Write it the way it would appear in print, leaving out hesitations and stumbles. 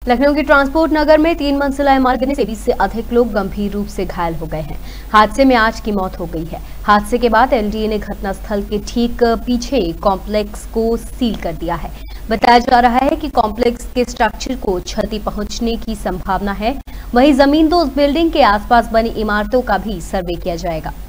लखनऊ के ट्रांसपोर्ट नगर में 3 मंजिला इमारत गिरने से 20 से अधिक लोग गंभीर रूप से घायल हो गए हैं। हादसे में 8 की मौत हो गई है। हादसे के बाद एलडीए ने घटनास्थल के ठीक पीछे कॉम्प्लेक्स को सील कर दिया है। बताया जा रहा है कि कॉम्प्लेक्स के स्ट्रक्चर को क्षति पहुंचने की संभावना है। वहीं जमींदोज बिल्डिंग के आसपास बनी इमारतों का भी सर्वे किया जाएगा।